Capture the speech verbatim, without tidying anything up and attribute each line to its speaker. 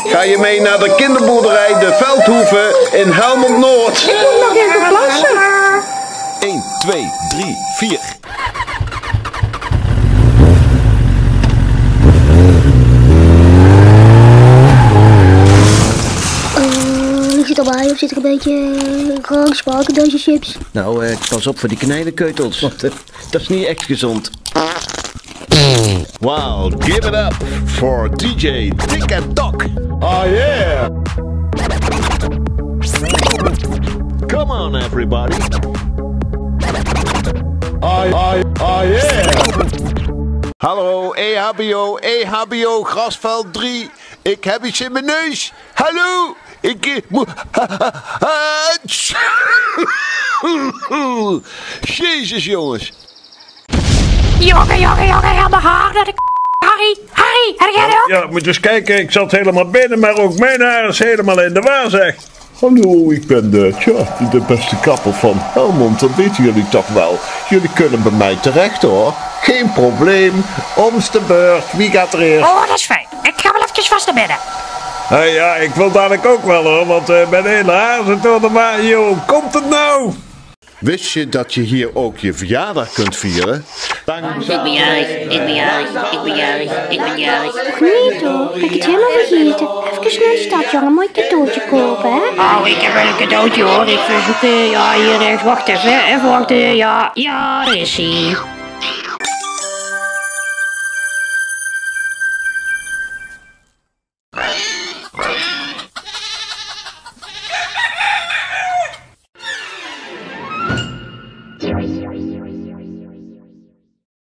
Speaker 1: ga je mee naar de kinderboerderij De Veldhoeve in Helmond Noord.
Speaker 2: Ik moet nog even plassen.
Speaker 1: één, twee, drie, vier.
Speaker 2: Zit erbij of zit er een beetje rank smaak in deze chips?
Speaker 3: Nou, eh, pas op voor die knijdenkeutels, want uh, dat is niet echt gezond.
Speaker 1: Wow, give it up for D J Dick and Doc. Oh yeah! Come on everybody. Oh, oh, oh yeah! Hallo, E H B O, E H B O, Grasveld drie. Ik heb iets in mijn neus. Hallo! Ik moet... Jezus, jongens.
Speaker 4: Jongen, jongen, jongen, helemaal haar naar de k***. Harry, Harry, heb jij dat?
Speaker 5: Ja, moet je eens kijken. Ik zat helemaal binnen, maar ook mijn haar is helemaal in de war, zeg.
Speaker 1: Hallo, ik ben de, tja, de beste kapper van Helmond. Dat weten jullie toch wel. Jullie kunnen bij mij terecht, hoor. Geen probleem. Om's de beurt. Wie gaat er eerst?
Speaker 4: Oh, dat is fijn. Ik ga wel even vast naar binnen.
Speaker 5: Hey, ja, ik wil dadelijk ook wel, hoor. Want uh, mijn hele haar zit door de war. Joh, hoe komt het nou?
Speaker 1: Wist je dat je hier ook je verjaardag kunt vieren?
Speaker 6: Ik ben jarig, ik ben jarig, ik ben jarig, ik ben jarig.
Speaker 2: Och niet hoor, ik heb het helemaal vergeten. Even naar de stad, jongen, mooi cadeautje kopen, hè?
Speaker 4: Oh, ik heb wel een cadeautje hoor. Ik verzoek, uh, ja, hier rechts. Wacht even, even wachten. Ja, ja, daar is hij.